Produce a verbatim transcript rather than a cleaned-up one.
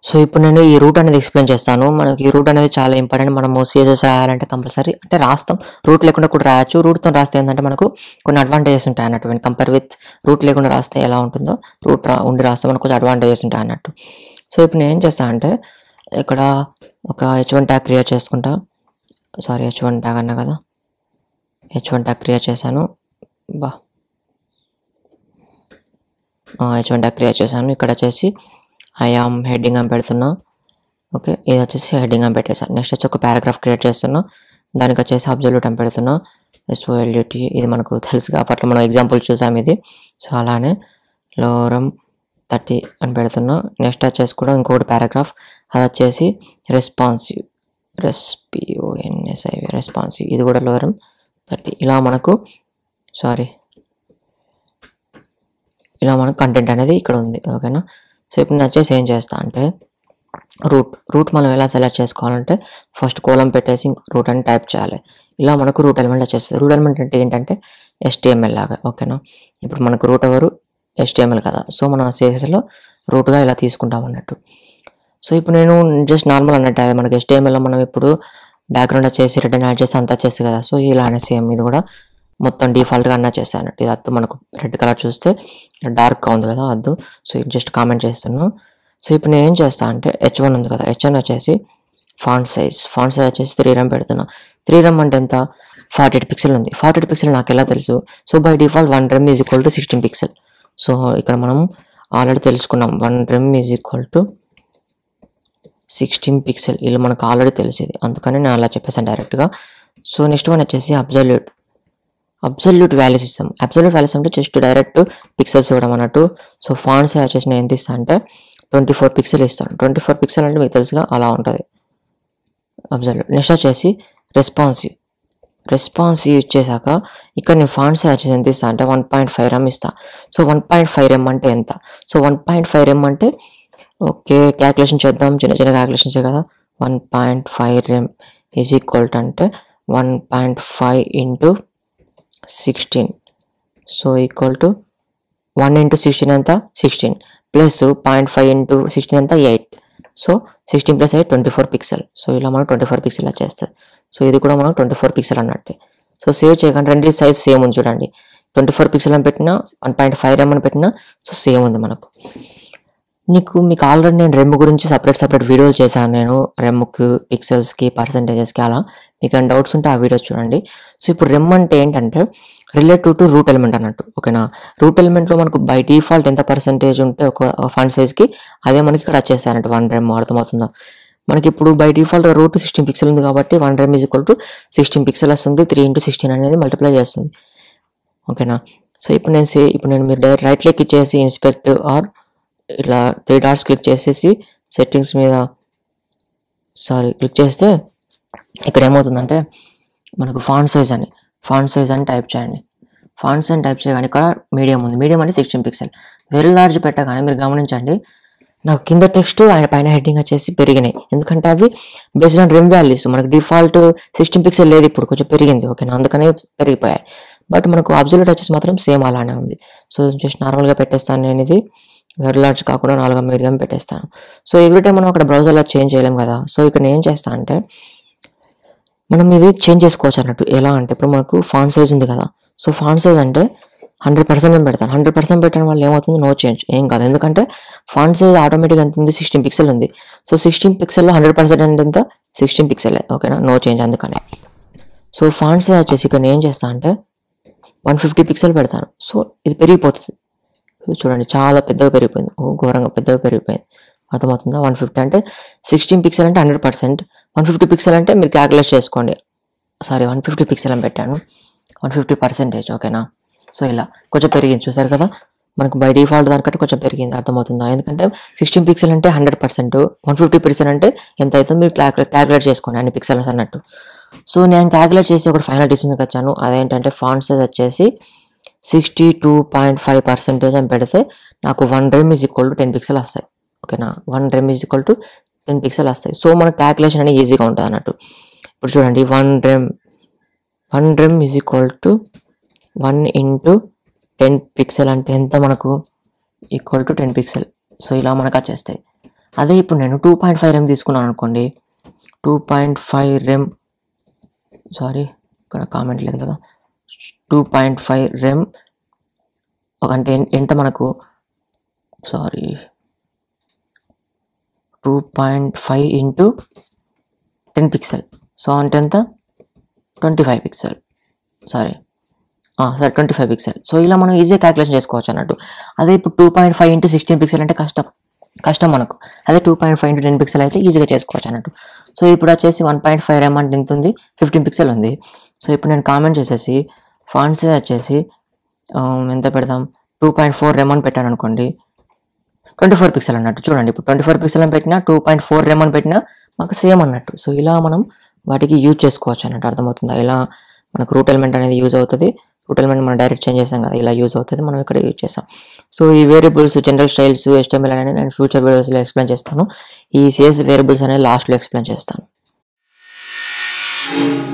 So ఇప్పుడు నేను ఈ రూట్ అనేది ఎక్స్ప్లెయిన్ చేస్తాను. మనకి ఈ రూట్ అనేది చాలా ఇంపార్టెంట్. మనము సిఎస్ఎస్ రాయాలంటే కంపల్సరీ అంటే రాస్తాం, రూట్ లేకుండా కూడా రాయొచ్చు. రూట్తో రాస్తే ఏంటంటే మనకు కొన్ని అడ్వాంటేజెస్ ఉంటాయి అన్నట్టు. కంపేర్ విత్ రూట్ లేకుండా రాస్తే ఎలా ఉంటుందో రూట్ రా ఉండి రాస్తే మనకు కొంచెం అడ్వాంటేజెస్ ఉంటాయి అన్నట్టు. సో ఇప్పుడు నేను ఏం చేస్తాను అంటే ఇక్కడ ఒక హెచ్ వన్ ట్యాగ్ క్రియేట్ చేసుకుంటా. సారీ హెచ్ వన్ ట్యాగ్ అన్నా కదా, హెచ్ వన్ ట్యాగ్ క్రియేట్ చేశాను. బా హెచ్ వన్ ట్యాగ్ క్రియేట్ చేశాను. ఇక్కడ వచ్చేసి ఐ ఆమ్ హెడ్డింగ్ అని పెడుతున్నా. ఓకే, ఇది వచ్చేసి హెడ్డింగ్ అని పెట్టేసాను. నెక్స్ట్ వచ్చి ఒక పారాగ్రాఫ్ క్రియేట్ చేస్తున్నా. దానికి వచ్చేసి అబ్జల్యూట్ అని పెడుతున్నా. ఎస్ఓఎల్యూటీ ఇది మనకు తెలుసు కాబట్టి మనం ఎగ్జాంపుల్ చూసాం ఇది. సో అలానే లోరం థర్టీ అని పెడుతున్నా. నెక్స్ట్ వచ్చేసి కూడా ఇంకొకటి పారాగ్రాఫ్, అది వచ్చేసి రెస్పాన్సివ్ రెస్పిఓఎన్ఎస్ఐ రెస్పాన్సివ్ ఇది కూడా లోరం థర్టీ. ఇలా మనకు సారీ ఇలా మనకు కంటెంట్ అనేది ఇక్కడ ఉంది. ఓకేనా. సో ఇప్పుడు నేను వచ్చేసి ఏం చేస్తా అంటే రూట్ రూట్ మనం ఎలా సెలెక్ట్ చేసుకోవాలంటే ఫస్ట్ కోలం పెట్టేసి రూట్ అని టైప్ చేయాలి. ఇలా మనకు రూట్ ఎలిమెంట్ వచ్చేస్తుంది. రూట్ ఎలిమెంట్ అంటే ఏంటంటే ఎస్టిఎంఎల్ లాగా. ఓకేనా. ఇప్పుడు మనకు రూట్ ఎవరు ఎస్టిఎంఎల్ కదా, సో మనం సిఎస్ఎస్లో రూట్గా ఇలా తీసుకుంటాం అన్నట్టు. సో ఇప్పుడు నేను జస్ట్ నార్మల్ అన్నట్టు అది మనకి ఎస్టిఎంఎల్లో మనం ఇప్పుడు బ్యాక్గ్రౌండ్ వచ్చేసి రిటర్న్ యాడ్ చేస్తే అంతా వచ్చేసి కదా. సో ఇలానే సేమ్ ఇది కూడా మొత్తం డిఫాల్ట్గా అన్నా చేస్తాను అన్నట్టు. ఇది అద్దు మనకు రెడ్ కలర్ చూస్తే డార్క్గా ఉంది కదా అద్దు. సో ఇది జస్ట్ కామెంట్ చేస్తున్నాను. సో ఇప్పుడు నేను ఏం చేస్తా అంటే హెచ్ వన్ ఉంది కదా, హెచ్ వన్ వచ్చేసి ఫాంట్ సైజ్ ఫాంట్ సైజ్ వచ్చేసి త్రీ రమ్ పెడుతున్నా. త్రీ రమ్ అంటే ఎంత, ఫార్టీ ఎయిట్ పిక్సెల్ ఉంది. ఫార్టీ ఎయిట్ పిక్సెల్ నాకు ఎలా తెలుసు, so by default one rem is equal to sixteen pixel. So ఇక్కడ మనం ఆల్రెడీ తెలుసుకున్నాం one rem is equal to sixteen pixel, ఇలా మనకు ఆల్రెడీ తెలిసేది, అందుకని నేను అలా చెప్పేసాను డైరెక్ట్గా. సో నెక్స్ట్ వన్ వచ్చేసి అబ్జల్యూట్ అబ్సల్యూట్ వాల్యూస్ ఇస్తాం. అబ్సల్యూట్ వాల్యూస్ అంటే జస్ట్ డైరెక్ట్ పిక్సెల్స్ ఇవ్వడం అన్నట్టు. సో ఫాంట్ సైజ్ వచ్చేసి నేను ఎంత ఇస్తాను అంటే ట్వంటీ ఫోర్ పిక్సెల్ ఇస్తాను. ట్వంటీ ఫోర్ పిక్సెల్ అంటే మీకు తెలుసుగా అలా ఉంటుంది అబ్సల్యూట్. నెక్స్ట్ వచ్చేసి రెస్పాన్సివ్ రెస్పాన్సివ్ ఇచ్చేసాక ఇక్కడ నేను ఫాంట్ సైజ్ వచ్చేసి ఎంత ఇస్తాను అంటే వన్ పాయింట్ ఫైవ్ రెమ్ ఇస్తాను. So one point five rem అంటే ఎంత, so one point five rem అంటే ఓకే క్యాల్కులేషన్ చేద్దాం, చిన్న చిన్న క్యాల్కులేషన్సే కదా. One point five rem is equal to అంటే one point five into sixteen, so equal to one into sixteen అంతా sixteen plus point five into sixteen అంతా eight. So sixteen plus eight twenty four pixel. So ఇలా మనకు twenty four pixel వచ్చేస్తుంది. So ఇది కూడా మనకు twenty four pixel అన్నట్టే. So save చేయకండి, రెండు సైజ్ సేమ్ ఉంది చూడండి. ట్వంటీ ఫోర్ పిక్సెల్ అని పెట్టినా వన్ పాయింట్ ఫైవ్ రెమ్ అని పెట్టినా సో సేమ్ ఉంది మనకు. నీకు మీకు ఆల్రెడీ నేను రెమ్ గురించి సపరేట్ సపరేట్ వీడియోలు చేశాను నేను, రెమ్కి పిక్సెల్స్కి పర్సంటేజెస్కి అలా. మీకు ఏమైనా డౌట్స్ ఉంటే ఆ వీడియోస్ చూడండి. సో ఇప్పుడు రెమ్ అంటే ఏంటంటే రిలేటివ్ టు రూట్ ఎలిమెంట్ అన్నట్టు. ఓకేనా. రూట్ ఎలిమెంట్లో మనకు బై డిఫాల్ట్ ఎంత పర్సంటేజ్ ఉంటే ఒక ఫాంట్ సైజ్కి అదే మనకి ఇక్కడ వచ్చేస్తారంటే వన్ రెమ్. అర్థమవుతుందా మనకి ఇప్పుడు by default root sixteen pixel ఉంది కాబట్టి one rem is equal to sixteen pixel వస్తుంది. త్రీ ఇంటూ సిక్స్టీన్ అనేది మల్టిప్లై చేస్తుంది. ఓకేనా. సో ఇప్పుడు నేను సే ఇప్పుడు నేను మీరు డైరెక్ట్ రైట్ క్లిక్ ఇచ్చేసి ఇన్స్పెక్ట్ ఆర్ ఇట్లా త్రీ డాట్స్ క్లిక్ చేసేసి సెట్టింగ్స్ మీద సారీ క్లిక్ చేస్తే ఇక్కడ ఏమవుతుందంటే మనకు ఫాంట్ సైజ్ అని ఫాంట్ సైజ్ అని టైప్ చేయండి. ఫాంట్ సైజ్ టైప్ చేయగానే ఇక్కడ మీడియం ఉంది. మీడియం అంటే సిక్స్టీన్ పిక్సెల్. వెరీ లార్జ్ పెట్టగానే మీరు గమనించండి నాకు కింద టెక్స్ట్ ఆయన పైన హెడ్డింగ్ వచ్చేసి పెరిగినాయి. ఎందుకంటే అవి బేస్డ్ ఆన్ రెమ్ వాల్యూస్. మనకు డిఫాల్ట్ సిక్స్టీన్ పిక్సెల్ లేదు, ఇప్పుడు కొంచెం పెరిగింది. ఓకేనా, అందుకనే పెరిగిపోయాయి. బట్ మనకు అబ్సల్యూట్ వచ్చేసి మాత్రం సేమ్ అలానే ఉంది. సో జస్ట్ నార్మల్గా పెట్టేస్తాను నేను, ఇది వెరీ లార్జ్ కాకుండా నాలుగు మీడియం పెట్టేస్తాను. సో ఎవ్రీ టైం మనం అక్కడ బ్రౌజర్లో చేంజ్ చేయలేం కదా. సో ఇక్కడ నేను ఏం చేస్తాను అంటే మనం ఇది చేంజ్ చేసుకోవచ్చు అన్నట్టు. ఎలా అంటే ఇప్పుడు మనకు ఫాంట్ సైజ్ ఉంది కదా, సో ఫాంట్ సైజ్ అంటే హండ్రెడ్ పర్సెంట్ నేను పెడతాను. హండ్రెడ్ పర్సెంట్ పెట్టడం వల్ల ఏమవుతుంది, నో చేంజ్ ఏం కాదు. ఎందుకంటే ఫాంట్ సైజ్ ఆటోమేటిక్గా ఎంత ఉంది, సిక్స్టీన్ పిక్సెల్ ఉంది. సో సిక్స్టీన్ పిక్సెల్లో హండ్రెడ్ పర్సెంట్ అంటే ఎంత, సిక్స్టీన్ పిక్సెలే. ఓకేనా, నో చేంజ్ అందుకనే. సో ఫాంట్ సైజ్ వచ్చేసి ఇక్కడ నేను ఏం చేస్తాను అంటే వన్ ఫిఫ్టీ పిక్సెల్ పెడతాను. సో ఇది పెరిగిపోతుంది చూడండి, చాలా పెద్దగా పెరిగిపోయింది. ఓ ఘోరంగా పెద్దగా పెరిగిపోయింది. అర్థమవుతుందా. వన్ ఫిఫ్టీ అంటే సిక్స్టీన్ పిక్సెల్ అంటే hundred percent, one fifty pixel అంటే మీరు క్యాల్కులేట్ చేసుకోండి. సారీ వన్ ఫిఫ్టీ పిక్సెల్ అని పెట్టాను, వన్ ఫిఫ్టీ పర్సెంటేజ్. ఓకేనా. సో ఇలా కొంచెం పెరిగింది చూసారు కదా, మనకు బై డిఫాల్ట్ దానికంటే కొంచెం పెరిగింది. అర్థమవుతుందా. ఎందుకంటే సిక్స్టీన్ పిక్సెల్ అంటే hundred percent, one fifty pixel అంటే ఎంత అవుతుందో మీరు క్యాల్కులేట్ క్యాల్కులేట్ చేసుకోండి అన్ని పిక్సెల్స్ అన్నట్టు. సో నేను క్యాల్కులేట్ చేసి ఒక ఫైనల్ డిసిషన్కి వచ్చాను. అదేంటంటే ఫాంట్ సైజ్ వచ్చేసి sixty two point five percentage అని పెడితే నాకు one rem is equal to ten pixel వస్తాయి. ఓకేనా, one rem is equal to ten pixel వస్తాయి. సో మన క్యాల్కులేషన్ అనేది ఈజీగా ఉంటుంది అన్నట్టు. ఇప్పుడు చూడండి, one rem one rem is equal to one into ten pixel అంటే ఎంత మనకు, equal to ten pixel. So ఇలా మనకు వచ్చేస్తాయి. అదే ఇప్పుడు నేను టూ పాయింట్ ఫైవ్ రెమ్ తీసుకున్నాను అనుకోండి, two point five rem sorry ఇక్కడ కామెంట్ లేదు కదా, టూ పాయింట్ ఫైవ్ రెమ్ అంటే ఎంత మనకు sorry two point five into ten pixel, so అంటే ఎంత ట్వంటీ ఫైవ్ పిక్సెల్ సారీ సరే ట్వంటీ ఫైవ్ పిక్సెల్. సో ఇలా మనం ఈజీగా క్యాలిక్యులేషన్ చేసుకోవచ్చు అన్నట్టు. అదే ఇప్పుడు two point five into sixteen pixel అంటే కష్టం కష్టం మనకు. అదే two point five into ten pixel అయితే ఈజీగా చేసుకోవచ్చు అన్నట్టు. సో ఇప్పుడు వచ్చేసి వన్ పాయింట్ ఫైవ్ రెమ్ అంటే ఎంత ఉంది, ఫిఫ్టీన్ పిక్సెల్ ఉంది. సో ఇప్పుడు నేను కామెంట్ చేసేసి ఫాంట్ సైజ్ వచ్చేసి ఎంత పెడదాం, టూ పాయింట్ ఫోర్ రెమ్ అని పెట్టాను అనుకోండి, ట్వంటీ ఫోర్ పిక్సెల్ అన్నట్టు. చూడండి ఇప్పుడు ట్వంటీ ఫోర్ పిక్సెల్ అని పెట్టినా, టూ పాయింట్ ఫోర్ రెమ్ అని పెట్టినా మాకు సేమ్ అన్నట్టు. సో ఇలా మనం వాటికి యూజ్ చేసుకోవచ్చు అన్నట్టు. అర్థమవుతుందా? ఇలా మనకు రూట్ ఎలిమెంట్ అనేది యూజ్ అవుతుంది. రూట్ ఎలిమెంట్ మనం డైరెక్ట్ చేంజ్ చేస్తాం కదా, ఇలా యూజ్ అవుతుంది, మనం ఇక్కడ యూజ్ చేస్తాం. సో ఈ వేరియబుల్స్, జనరల్ స్టైల్స్, హెచ్టిఎంఎల్ అనేది నేను ఫ్యూచర్ వీడియోస్లో ఎక్స్ప్లెయిన్ చేస్తాను. ఈ సిఎస్ వేరియబుల్స్ అనేది లాస్ట్లో ఎక్స్ప్లెయిన్ చేస్తాను.